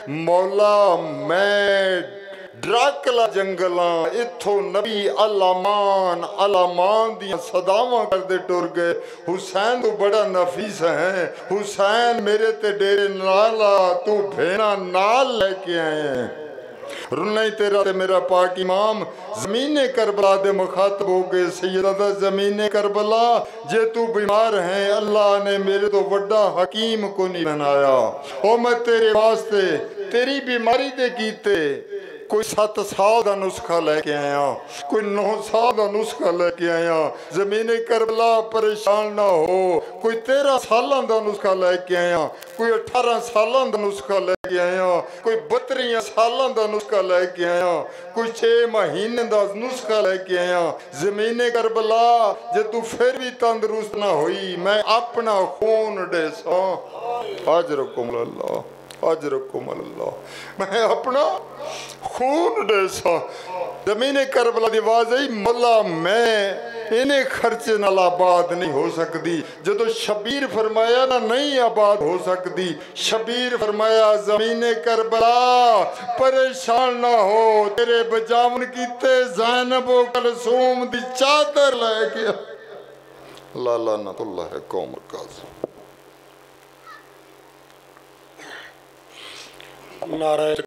مولا میں ڈراکلا جنگلاں اتھو نبی الامان دیاں صداواں کر دے ٹر گئے حسین تو بڑا نفیس ہیں حسین میرے تے ڈیرے نالا تو بھینا نال لے کے آئے ہیں رنائی تیرا تے میرا پاک امام زمین کربلا دے مخاطب ہو گئے سیدہ زمین کربلا جے تو بیمار ہیں اللہ نے میرے تو وڈا حکیم کو نہیں بنایا او میں تیرے واسطے تیری بیماری دے کیتے کوئی 7 سال دا نسخہ لے کے آیا کوئی 9 سال دا نسخہ لے کے آیا زمین کربلا پریشان نہ ہو کوئی 13 سالاں دا نسخہ لے کے آیا کوئی 18 سالاں دا نسخہ لے کے آیا کوئی 32 سالاں دا نسخہ لے کے آیا کوئی 6 مہینے دا نسخہ لے کے آیا زمین کربلا جے تو پھر بھی تندرست نہ ہوئی میں اپنا خون دے سا اجرکم اللہ اجرکم اللہ میں اپنا خون دے سا زمین کربلا دی آواز ہے مولا میں انہیں خرچے نال آباد نہیں ہو سکتی جدو شبیر فرمایا نہ نہیں آباد ہو سکتی شبیر فرمایا زمین کربلا پریشان نہ ہو تیرے بجاون کیتے زینب و کلثوم دی چادر لے گیا اللہ لعنت اللہ قوم القاسم نعرہ